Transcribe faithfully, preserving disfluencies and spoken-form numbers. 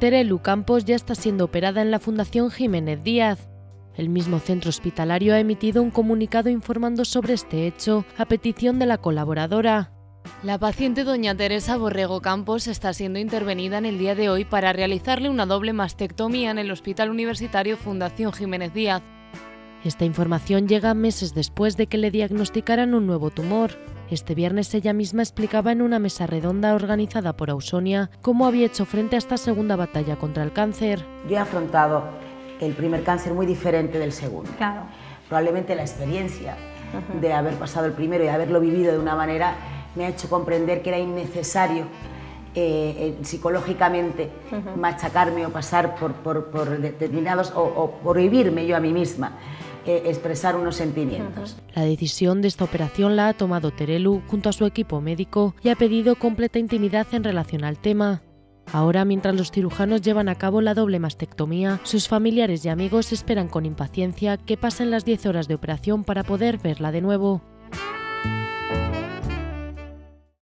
Terelu Campos ya está siendo operada en la Fundación Jiménez Díaz. El mismo centro hospitalario ha emitido un comunicado informando sobre este hecho a petición de la colaboradora. La paciente doña Teresa Borrego Campos está siendo intervenida en el día de hoy para realizarle una doble mastectomía en el Hospital Universitario Fundación Jiménez Díaz. Esta información llega meses después de que le diagnosticaran un nuevo tumor. Este viernes ella misma explicaba en una mesa redonda organizada por Ausonia cómo había hecho frente a esta segunda batalla contra el cáncer. Yo he afrontado el primer cáncer muy diferente del segundo. Claro. Probablemente la experiencia uh-huh. de haber pasado el primero y haberlo vivido de una manera me ha hecho comprender que era innecesario eh, eh, psicológicamente uh-huh. machacarme o pasar por, por, por determinados o, o por vivirme yo a mí misma. Eh, expresar unos sentimientos. La decisión de esta operación la ha tomado Terelu junto a su equipo médico y ha pedido completa intimidad en relación al tema. Ahora, mientras los cirujanos llevan a cabo la doble mastectomía, sus familiares y amigos esperan con impaciencia que pasen las diez horas de operación para poder verla de nuevo.